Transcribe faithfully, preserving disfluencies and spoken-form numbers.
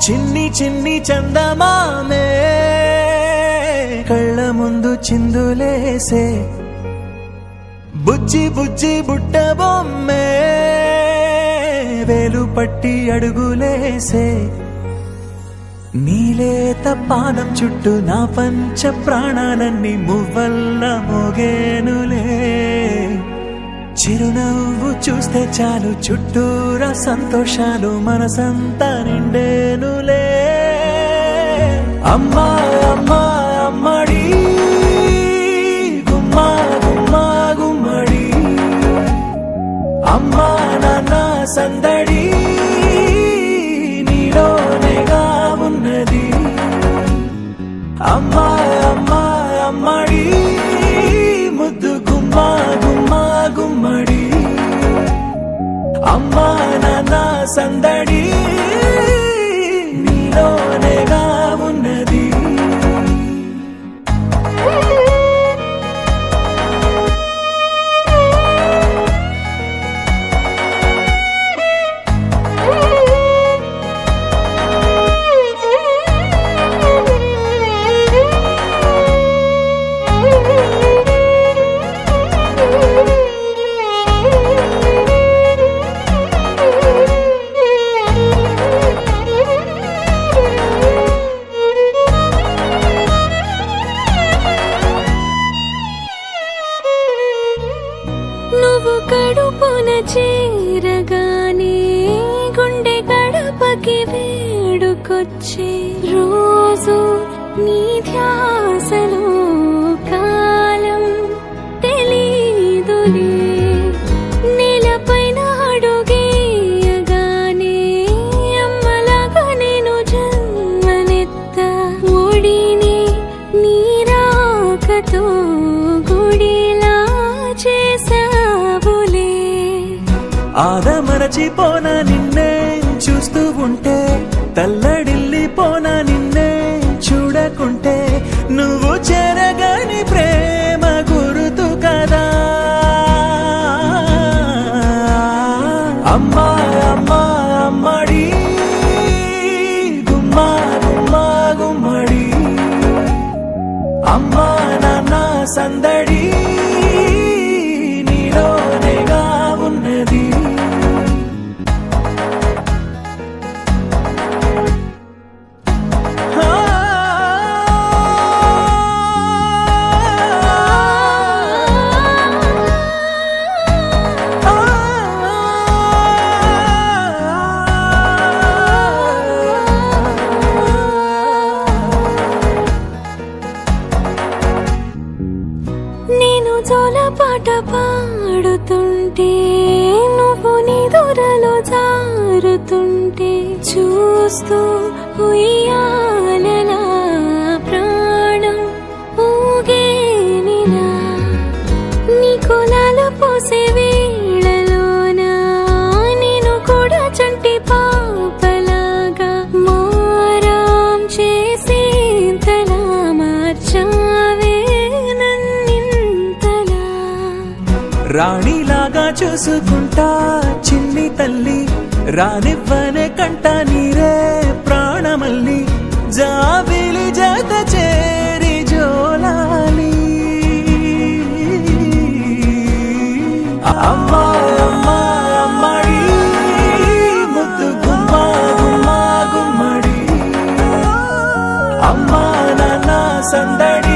చిన్ని చిన్ని చందమామే కళ్ళ ముందు చిందులేసే బుజ్జి బుజ్జి బుట్ట బొమ్మే వేలు పట్టి అడుగులేసే నీలేత పాదం చుట్టూ నా పంచ ప్రాణాలన్నీ మువ్వల్ల మోగేనులే చిరునవ్వు చూస్తే చాలు చుట్టూరా సంతోషాలు మనసంతా నిండేనులే అమ్మా అమ్మా అమ్మడి గుమ్మా గుమ్మా గుమ్మడి అమ్మా నాన్న సందడి నీలోనేగా ఉన్నది అమ్మా అమ్మా అమ్మడి ముద్దు గుమ్మా గుమ్మా గుమ్మడి అమ్మా నాన్న సందడి నీలోనేగా ఉన్నది నువ్వు కడుపున చేరగానే గుండె గడపకి వేడుకొచ్చే రోజు నీ ధ్యాసలో కాలం తెలీదులే నేలపైన అడుగేయగానే అమ్మలాగా నేను జన్మనెత్త ఒడిని నీ రాకతో గుడిలా చేసావులే ఆదమరచిపోనా నిన్నే చూస్తూ ఉంటే తల్లడిల్లిపోనా నిన్నే చూడకుంటే నువ్వు చెరగని ప్రేమ గురుతు కదా అమ్మా అమ్మా అమ్మడి గుమ్మా గుమ్మా గుమ్మడి అమ్మా నాన్న సందడి నీలోనేగా ఉన్నది నేను జోలపాట పాడుతుంటే నువ్వు నీ దూరలో జారుతుంటే చూస్తూ ఉయ్యాలలా ప్రాణం ఊగేనిలా నీ కులాలు పోసే వేళలోనా నేను కూడా చంటి పాపలాగా మారాం చేసేంతలా మార్చావే రాణిలాగా చూసుకుంటా చిన్ని తల్లి రానివ్వనే కంట నీరే ప్రాణమల్లి జాబిలి జత చేరి జోలాలి అమ్మా అమ్మా అమ్మడి ముద్దు గుమ్మా గుమ్మా గుమ్మడి అమ్మా నాన్న సందడి